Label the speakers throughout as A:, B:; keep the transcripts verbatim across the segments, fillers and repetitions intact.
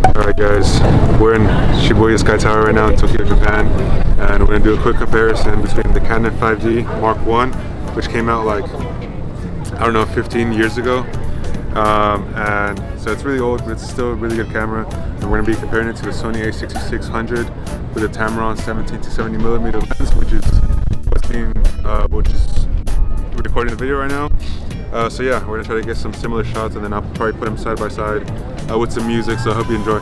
A: Alright guys, we're in Shibuya Sky Tower right now in Tokyo, Japan, and we're going to do a quick comparison between the Canon five D Mark one, which came out like, I don't know, fifteen years ago, um, and so it's really old, but it's still a really good camera, and we're going to be comparing it to the Sony A sixty-six hundred with a Tamron seventeen to seventy millimeter lens, which is what's being, uh, which is recording the video right now. Uh, so yeah, we're going to try to get some similar shots, and then I'll probably put them side by side uh, with some music, so I hope you enjoy.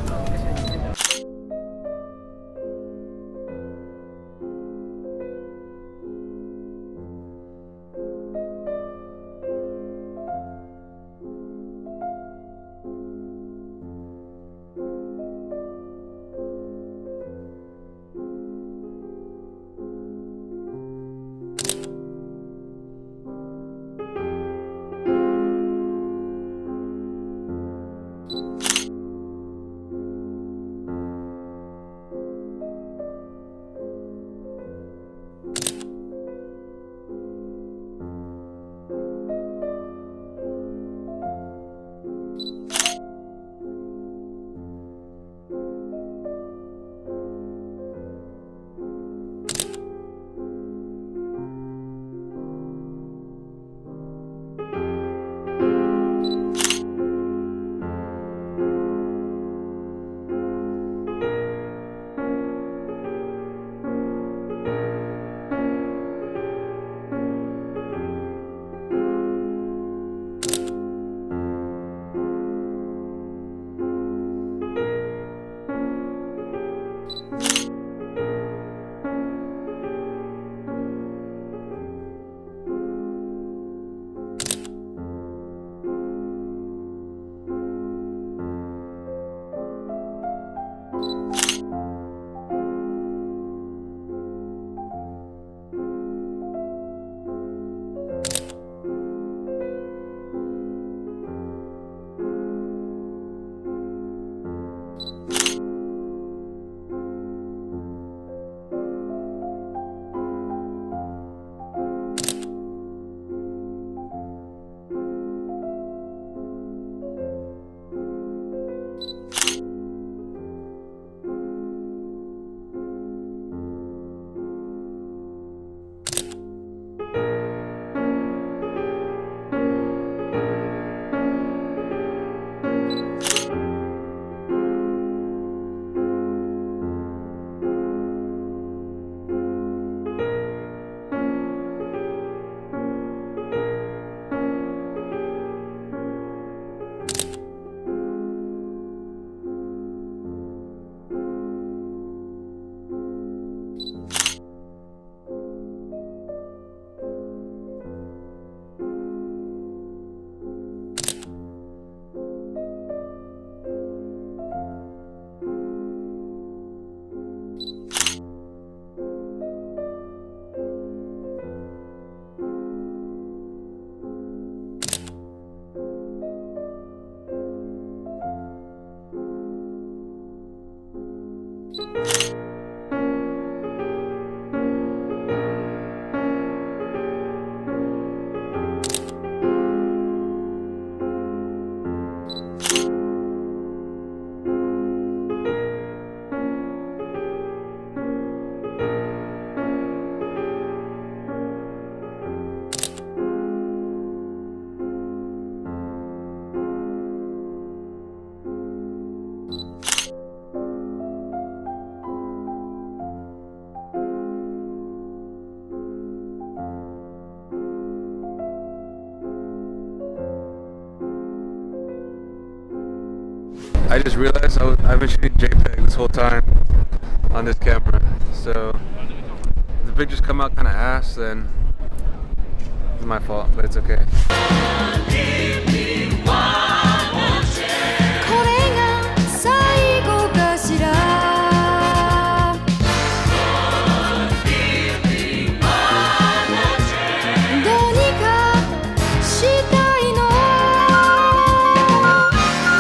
A: I just realized I was, I've been shooting JPEG this whole time on this camera, so if the pictures come out kind of ass, then it's my fault, but it's okay.